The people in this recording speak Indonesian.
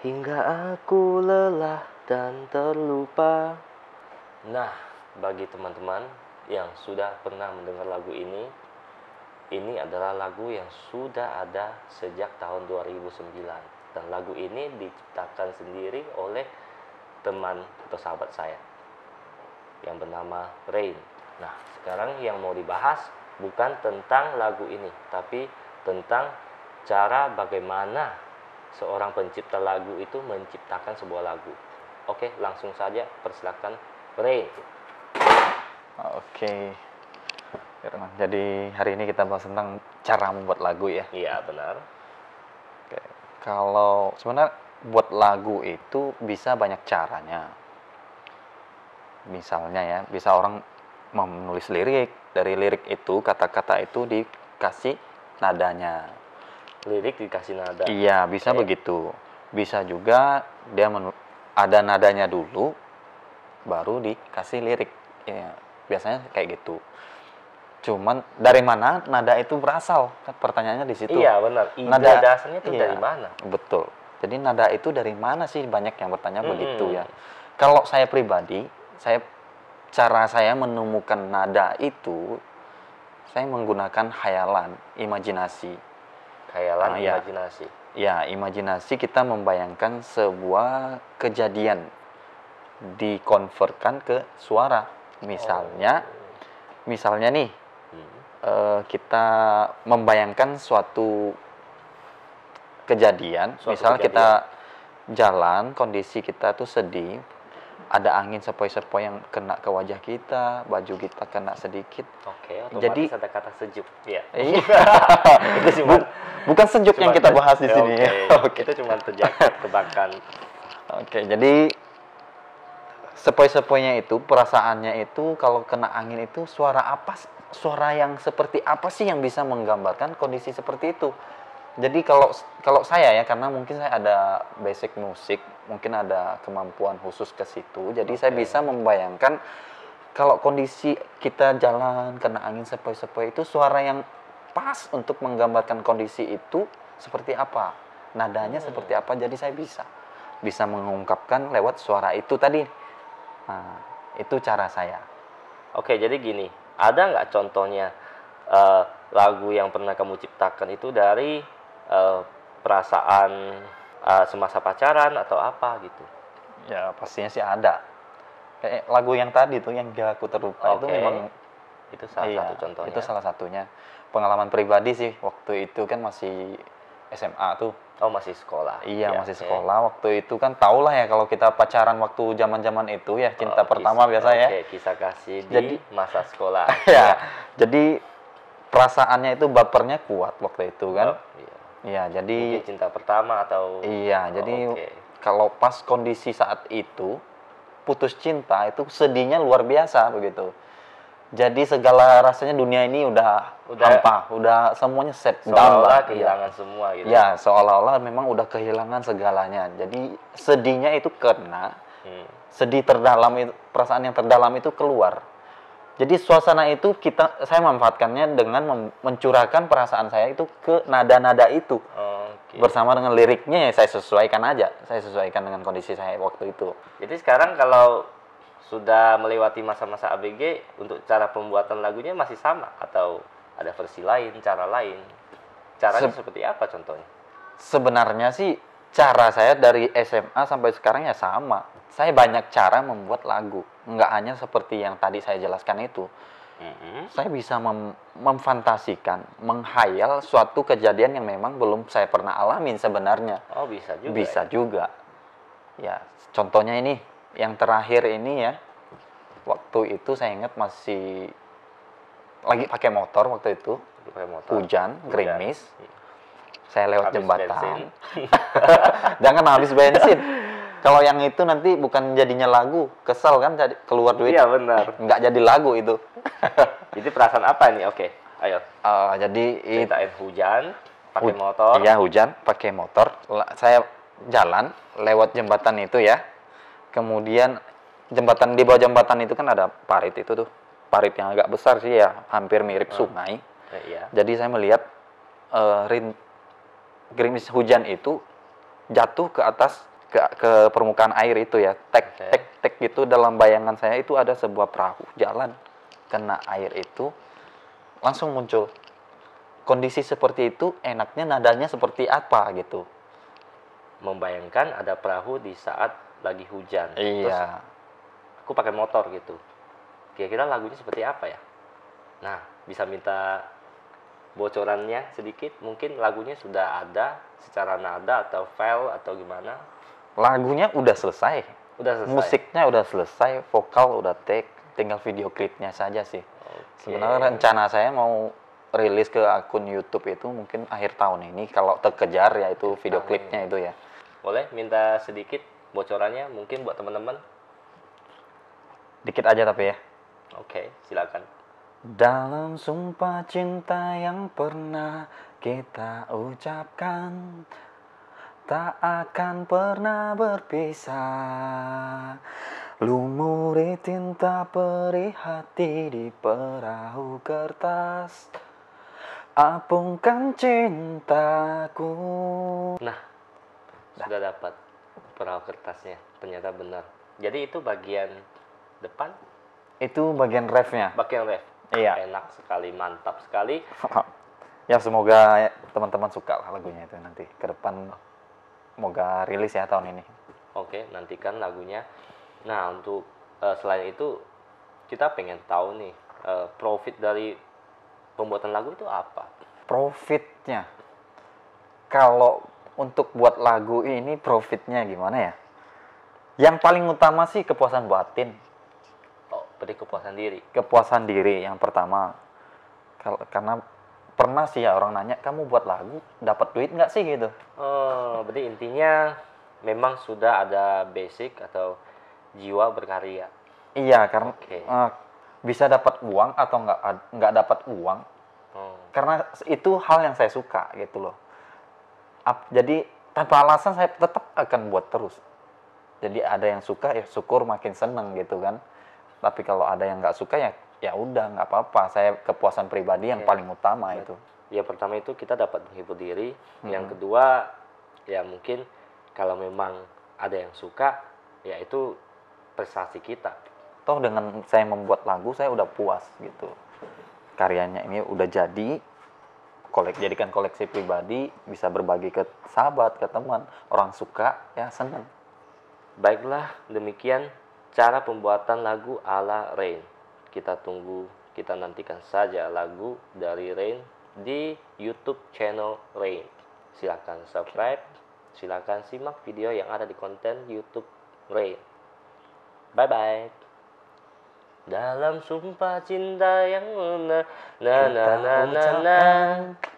Hingga aku lelah dan terlupa. Nah, bagi teman-teman yang sudah pernah mendengar lagu ini adalah lagu yang sudah ada sejak tahun 2009. Dan lagu ini diciptakan sendiri oleh teman atau sahabat saya yang bernama Rain. Nah, sekarang yang mau dibahas bukan tentang lagu ini, tapi tentang cara bagaimana seorang pencipta lagu itu menciptakan sebuah lagu. Oke, langsung saja persilakan Rain. Oke, jadi hari ini kita bahas tentang cara membuat lagu ya. Iya, benar. Oke. Kalau sebenarnya buat lagu itu bisa banyak caranya. Misalnya ya, bisa orang menulis lirik, dari lirik itu kata-kata itu dikasih nadanya. Lirik dikasih nada. Iya, bisa begitu. Bisa juga dia ada nadanya dulu, baru dikasih lirik. Ya, biasanya kayak gitu. Cuman dari mana nada itu berasal? Kan pertanyaannya di situ. Iya, benar. Ide dasarnya itu dari mana? Betul. Jadi nada itu dari mana sih? Banyak yang bertanya begitu ya. Kalau saya pribadi, cara saya menemukan nada itu, saya menggunakan khayalan, imajinasi. Khayalan, imajinasi. Ya, imajinasi kita membayangkan sebuah kejadian dikonvertkan ke suara. Misalnya nih, kita membayangkan suatu kejadian. Misalnya kita jalan, kondisi kita tuh sedih, ada angin sepoi-sepoi yang kena ke wajah kita, baju kita kena sedikit. Oke, otomatis jadi ada kata sejuk. Iya. Itu bukan sejuk yang kita bahas di sini. Oke. Itu cuma tebakan. Oke, jadi sepoi-sepoinya itu, perasaannya itu kalau kena angin itu suara yang seperti apa sih yang bisa menggambarkan kondisi seperti itu. Jadi kalau saya ya, karena mungkin saya ada basic musik, mungkin ada kemampuan khusus ke situ. Jadi saya bisa membayangkan kalau kondisi kita jalan kena angin sepoi-sepoi itu suara yang pas untuk menggambarkan kondisi itu seperti apa, nadanya seperti apa. Jadi saya bisa mengungkapkan lewat suara itu tadi. Nah, itu cara saya. Oke, jadi gini, ada nggak contohnya lagu yang pernah kamu ciptakan itu dari perasaan semasa pacaran atau apa gitu? Ya, pastinya sih ada. Kayak lagu yang tadi tuh, yang Hingga Aku Terlupa, itu memang itu salah satu contohnya. Itu salah satunya. Pengalaman pribadi sih, waktu itu kan masih SMA tuh. Oh, masih sekolah. Iya, masih sekolah. Waktu itu kan tau lah ya, kalau kita pacaran waktu zaman-zaman itu ya, cinta pertama biasa ya. Oke, kisah kasih di masa sekolah. Ya, jadi perasaannya itu, bapernya kuat waktu itu kan. Iya, jadi mungkin cinta pertama atau jadi kalau pas kondisi saat itu putus cinta itu sedihnya luar biasa begitu. Jadi segala rasanya dunia ini udah hampa, udah semuanya set down, seolah-olah kehilangan semua gitu. Ya, seolah-olah memang udah kehilangan segalanya. Jadi sedihnya itu kena, sedih terdalam itu, perasaan yang terdalam itu keluar. Jadi suasana itu saya manfaatkannya dengan mencurahkan perasaan saya itu ke nada-nada itu. Bersama dengan liriknya ya saya sesuaikan aja. Saya sesuaikan dengan kondisi saya waktu itu. Jadi sekarang kalau sudah melewati masa-masa ABG, untuk cara pembuatan lagunya masih sama atau ada versi lain, cara lain? Caranya seperti apa contohnya? Sebenarnya sih cara saya dari SMA sampai sekarang ya sama. Saya banyak cara membuat lagu. Nggak hanya seperti yang tadi saya jelaskan itu. Saya bisa memfantasikan, menghayal suatu kejadian yang memang belum saya pernah alamin sebenarnya. Oh, bisa juga. Bisa juga. Ya, contohnya ini, yang terakhir ini ya. Waktu itu saya ingat masih lagi pakai motor waktu itu. Hujan, gerimis. Saya lewat jembatan. Jangan habis bensin. Kalau yang itu nanti bukan jadinya lagu, kesel kan, keluar duit. Iya, benar. Nggak jadi lagu itu. Jadi perasaan apa nih? Oke, ayo. Jadi ceritain hujan, pakai motor. Iya, hujan, pakai motor. Saya jalan lewat jembatan itu ya. Kemudian di bawah jembatan itu kan ada parit itu tuh. Parit yang agak besar sih ya, hampir mirip sungai. Iya. Jadi saya melihat gerimis hujan itu jatuh ke atas ke permukaan air itu ya, tek Oke. tek tek gitu. Dalam bayangan saya itu ada sebuah perahu jalan kena air itu, langsung muncul kondisi seperti itu. Enaknya nadanya seperti apa gitu. Membayangkan ada perahu di saat lagi hujan. Terus Iya. aku pakai motor gitu. Kira-kira lagunya seperti apa ya? Nah, bisa minta bocorannya sedikit? Mungkin lagunya sudah ada secara nada atau file atau gimana? Lagunya udah selesai, Udah selesai. musiknya udah selesai, vokal udah take, tinggal video klipnya saja sih. Oke. Sebenarnya rencana saya mau rilis ke akun YouTube itu mungkin akhir tahun ini, kalau terkejar ya itu video tahun klipnya itu ya. Boleh minta sedikit bocorannya mungkin buat teman-teman? Dikit aja tapi ya. Oke, silakan. Dalam sumpah cinta yang pernah kita ucapkan, tak akan pernah berpisah. Lumuri tinta perih hati di perahu kertas, apungkan cintaku. Nah, sudah dapat perahu kertasnya. Ternyata benar. Jadi itu bagian depan, Itu bagian refnya. bagian ref. Iya. Enak sekali, mantap sekali. Ya semoga teman-teman suka lah lagunya itu nanti ke depan. Semoga rilis ya tahun ini. Oke, nantikan lagunya. Nah, untuk selain itu kita pengen tahu nih profit dari pembuatan lagu itu apa? Profitnya, kalau untuk buat lagu ini profitnya gimana ya? Yang paling utama sih kepuasan batin, Oh, beri kepuasan diri. kepuasan diri yang pertama. Karena pernah sih ya orang nanya, kamu buat lagu dapat duit nggak sih gitu? Oh, berarti intinya memang sudah ada basic atau jiwa berkarya. Iya, karena Oke. bisa dapat uang atau nggak dapat uang, Oh, karena itu hal yang saya suka gitu loh. Jadi tanpa alasan saya tetap akan buat terus. Jadi ada yang suka ya syukur, makin seneng gitu kan. Tapi kalau ada yang nggak suka ya udah nggak apa-apa. Saya kepuasan pribadi yang Iya. paling utama itu. ya pertama itu kita dapat menghibur diri. Yang kedua, ya mungkin kalau memang ada yang suka, ya itu prestasi kita. Toh dengan saya membuat lagu saya udah puas gitu. Karyanya ini udah jadi, jadikan koleksi pribadi, bisa berbagi ke sahabat, ke teman, orang suka ya seneng. Baiklah, demikian cara pembuatan lagu ala Rain. Kita tunggu, kita nantikan saja lagu dari Rain di YouTube channel Rain. Silakan subscribe, silakan simak video yang ada di konten YouTube Rain. Bye bye. Dalam sumpah cinta yang na na na na na na.